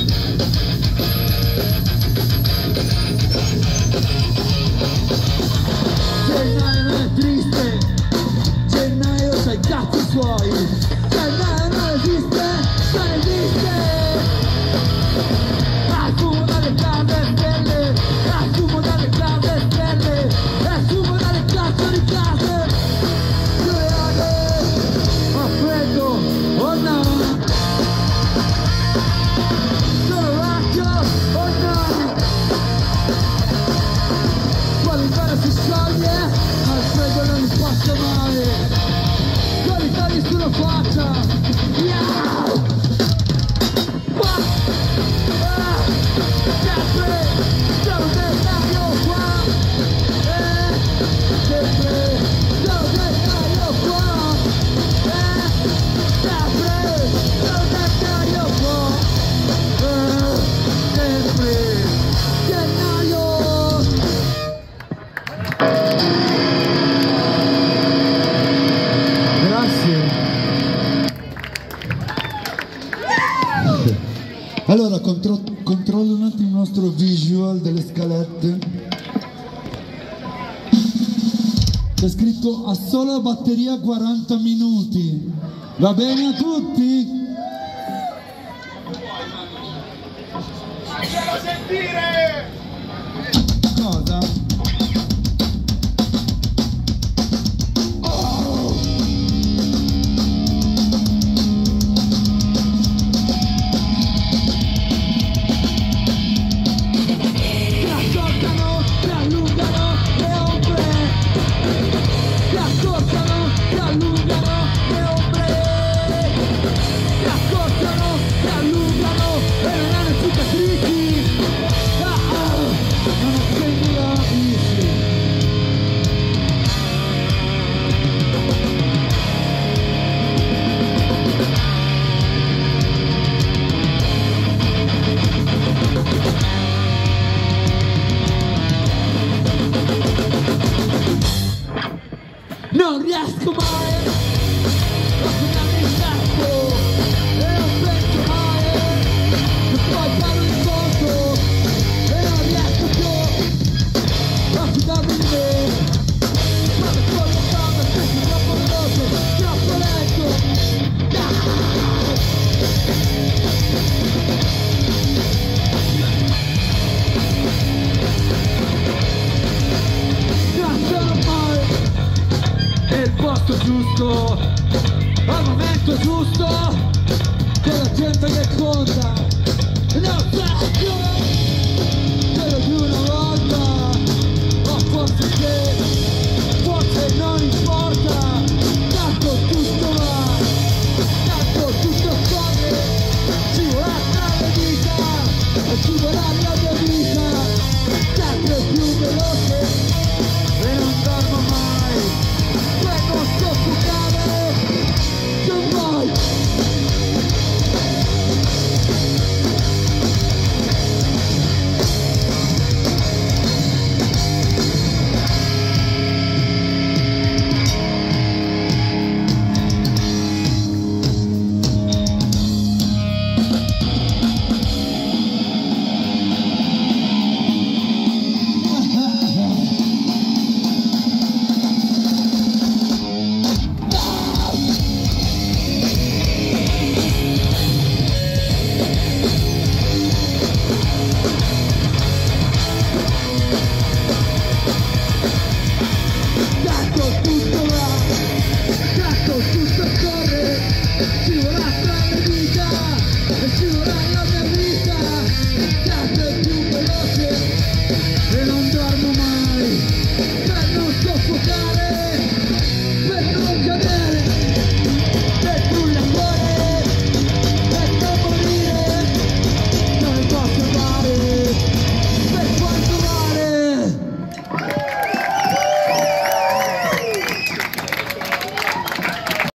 Gennaio non è triste, gennaio c'ha i cazzi suoi, gennaio non esiste, non esiste. Assumo dalle case stelle, assumo dalle case stelle, assumo dalle cazzo di case. Ho freddo, oh no. Sono vecchio, oh no. Quando l'inverno si scioglie, al freddo non mi passa mai. Con i tagli sulla faccia, yeah! Sempre, sono gennaio qua, sempre, sono gennaio qua, sempre, sono gennaio qua, sempre, gennaio. Grazie. Allora, controllo un attimo il nostro visual delle scalette. C'è scritto a sola batteria 40 minuti. Va bene a tutti? Fatelo sentire! Cosa? Non riesco mai a finirmi il tempo e non penso mai che poi parlo in conto e non riesco più a fidarmi di me. Quando sto lontano penso troppo veloce, troppo lento. Non sono mai nel posto giusto, al momento giusto, c'è la gente che conta, non c'è più quello di una volta, o forse non importa, tanto tutto va, tanto tutto corre, ci vorrà la vita, e ci vorrà la vita.